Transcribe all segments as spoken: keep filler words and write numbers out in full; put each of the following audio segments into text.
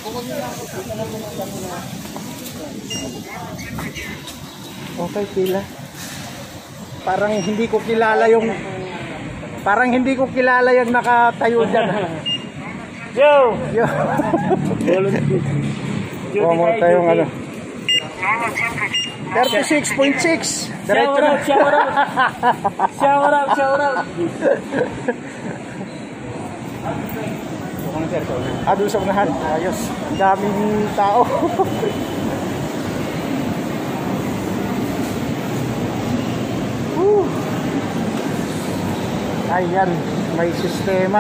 Okay, pila. Parang hindi ko kilala yung Parang hindi ko kilala yung nakatayo dyan. Yo! Yo! Kuha mo tayong ano thirty-six point six. Shower out, shower out. Shower out, shower out. Ah, doon sa unahan. Ayos. Ang daming tao. Woo. Ayan, may sistema.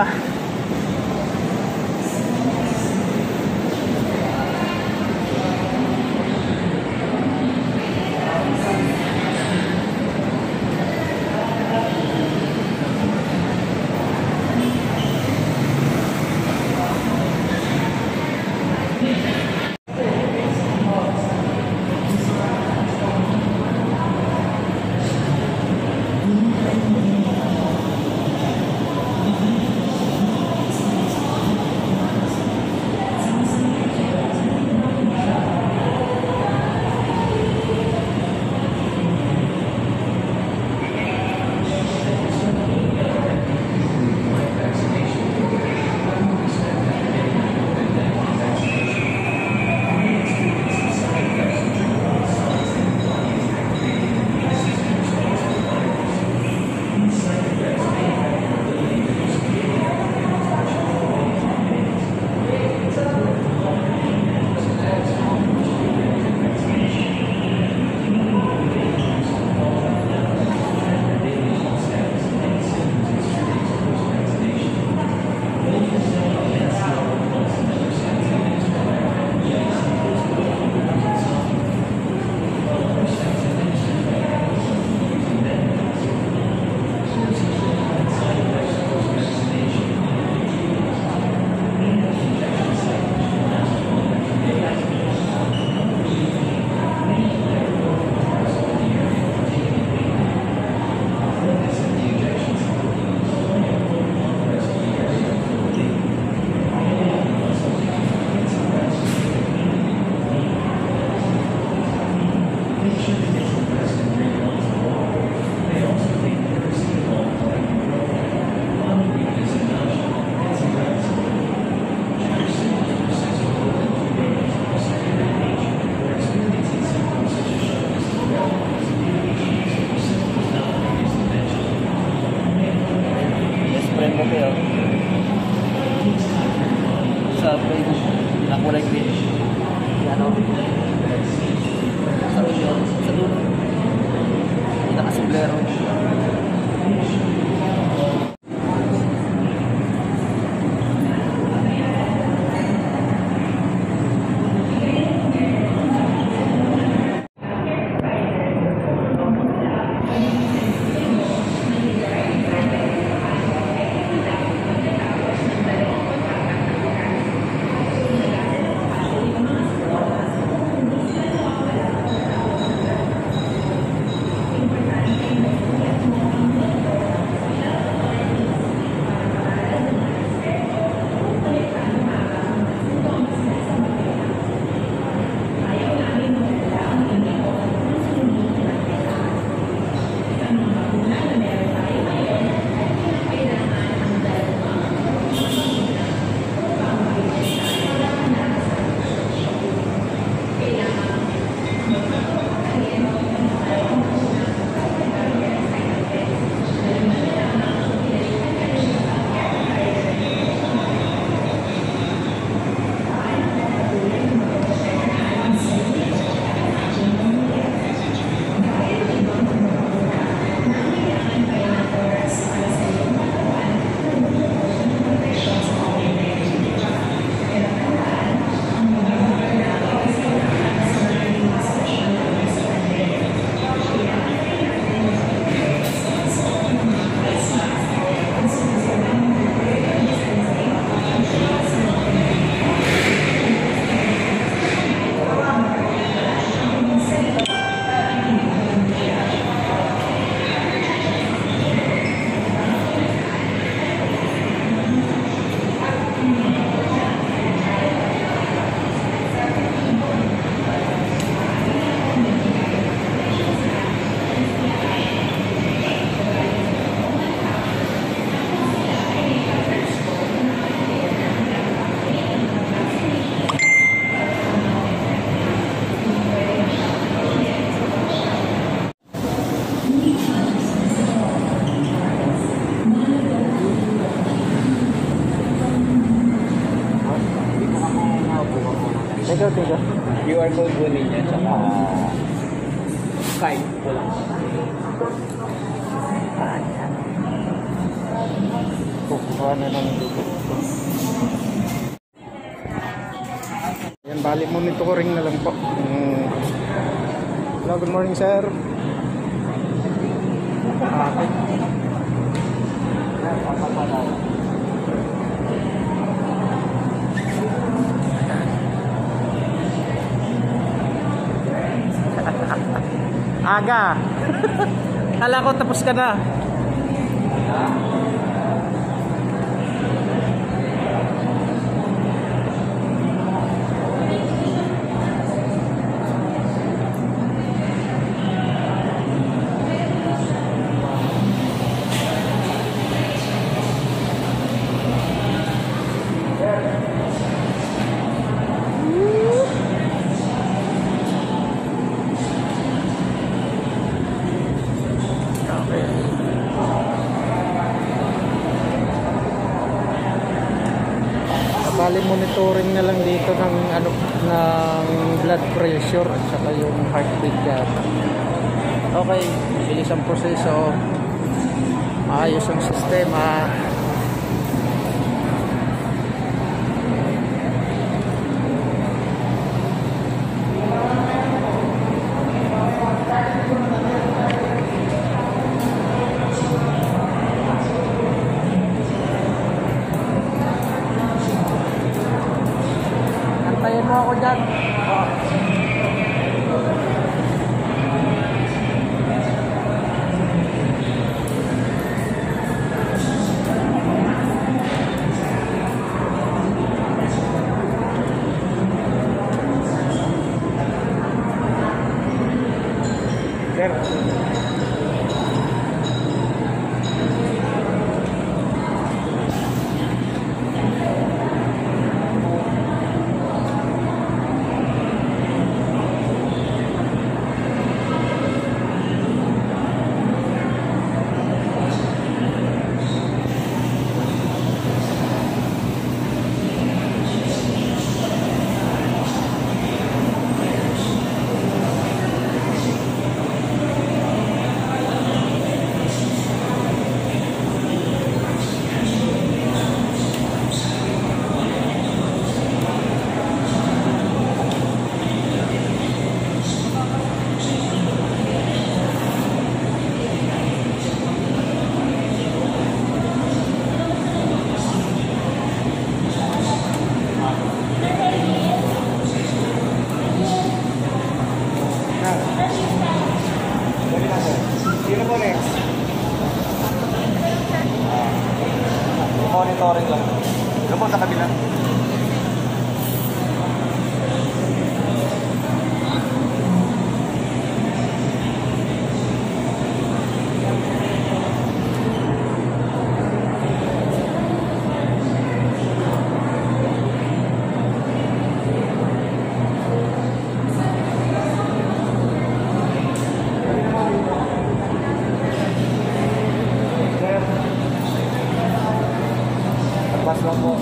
Tigo, tigo. Q R code po ninyo, tsaka Skype po lang. Kukuha na lang dito. Yan, bali monitoring na lang po. Hmm. Hello, good morning sir. Okay. Aga. Kala ko tapos ka na. Bali monitoring na lang dito ng ano ng blood pressure at saka yung heartbeat yata. Okay, bilis ang proseso. Maayos ang sistema. Antayin mo ako dyan. Sir. Sino po next? Monitoring lang. Ano po sa kabila? Pas lang po.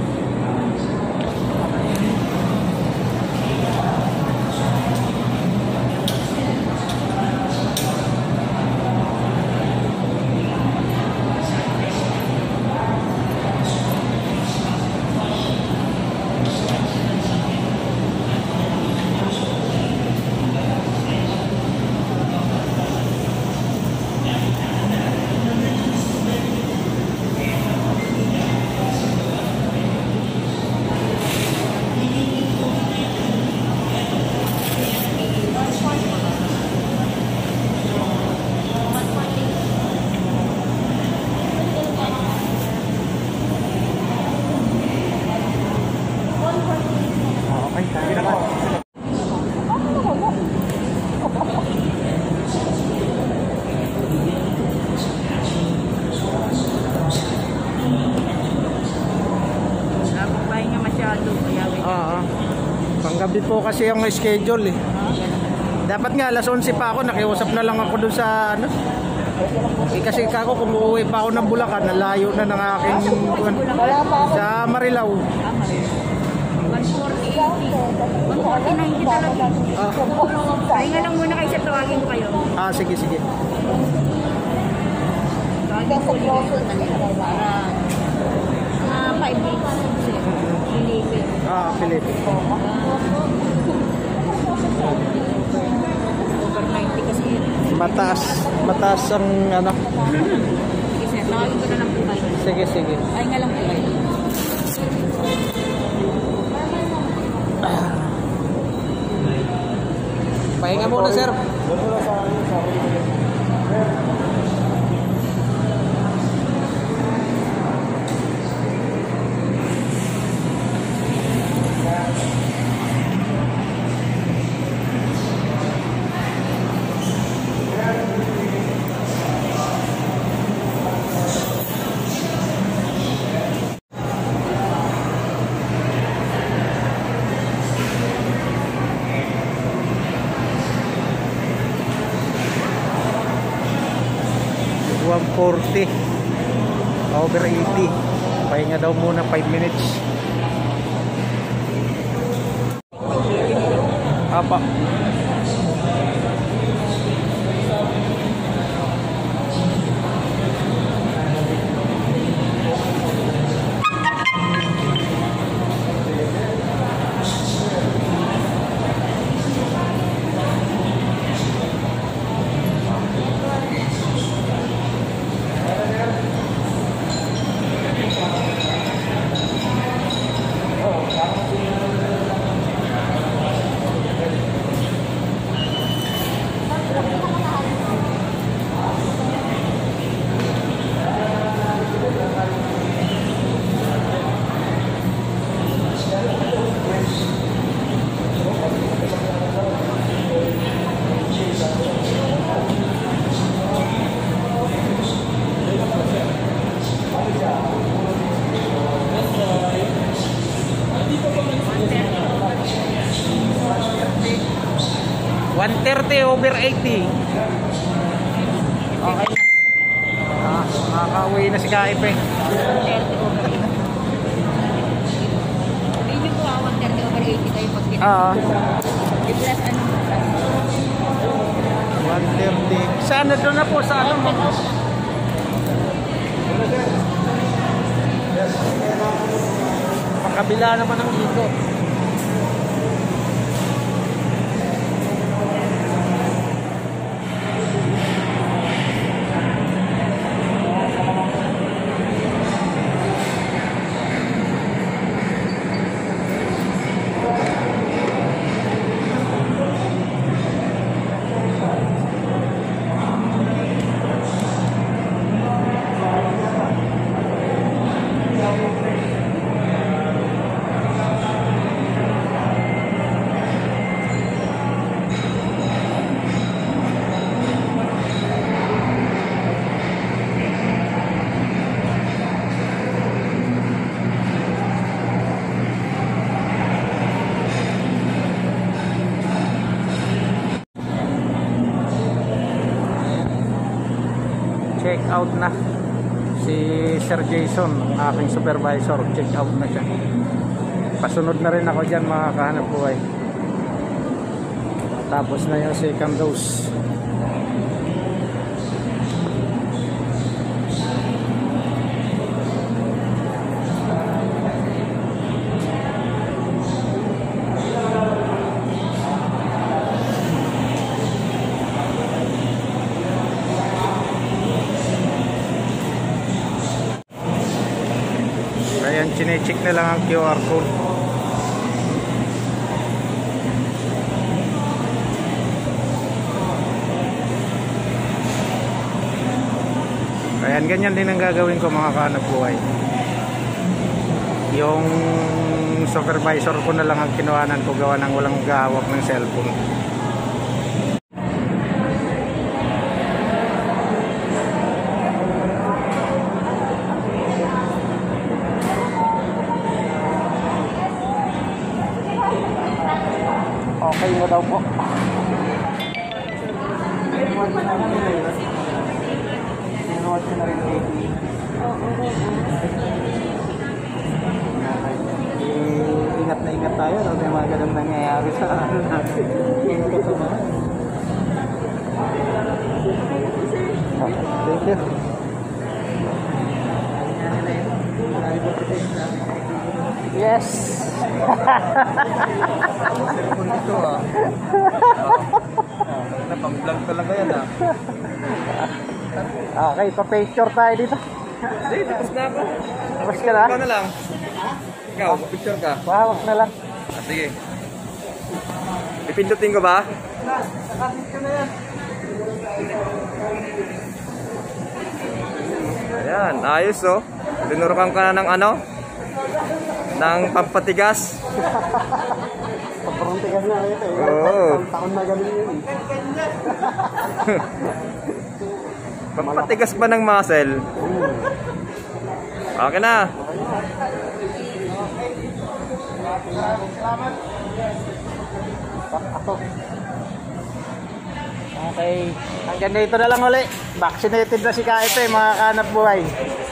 Okay, kaya na po. Napapahinga masyado. Kaya Oo. Panggabi po kasi yung schedule eh. Dapat nga alas onse pa ako, nakiusap na lang ako doon sa ano. Eh, kasi kako kung uuwi pa ako ng Bulacan, nalayo na ng aking sa Marilao. one forty. one forty-nine talaga. Ah, Ay nga lang muna kayo sa tawagin ko kayo. ah sige, sige. Tawagin ko ulit kayo para mga five minutes. Pilipin. Ah, Philippine. Over ninety kasi yun. Mataas, mataas ang ano. Sige sir, tawagin ko na lang po kayo. Sige, sige. Ay nga lang po kayo. Pahinga muna, sir. one forty over eighty. Pahinga daw muna five minutes. Apa? one thirty over eighty. Okay na. Ah, makaka-uwi na si Kaipe. one thirty over eighty. Hindi nyo po one thirty over eighty kayo pag pinag- Ah, I-plus ano po. one thirty. Sana doon na po sa ano mo. Pakabila naman ang ikot. Check out na si Sir Jason, ang aking supervisor. Check out na siya. Pasunod na rin ako dyan, mga kahanap buhay. Tapos na yung second dose. Ayan, chinecheck na lang ang Q R code. Ayan, ganyan din ang gagawin ko, mga kahanap buhay. Yung supervisor ko na lang ang kinuhanan ko, gawa ng walang gahawak ng cellphone. Okay mo daw po. Sinuot ko na rin eighty. Ingat na ingat Ingat tayo, no? May mga ganun nangyayari sa ano natin. Yung kasamahan. Thank you. Yes. Cellphone ito ah. Napang-vlog talaga yan ah. Okay, pa-picture tayo dito. Hindi, tapos na ako. Tapos ka na? Ikaw na lang. Ikaw, picture ka. Pahawak na lang. Ah, sige. Pipindutin ko ba? Ayan, ayos oh. Tinurukan ka na ng ano? Ng pampatigas. Sobrang tigas na ito eh. Oo. Taon na ganun yun eh. Pampatigas ba ng muscle? Okay na. Okay. Hanggang dito na lang uli. Vaccinated na si Kaito eh, mga kanap buhay.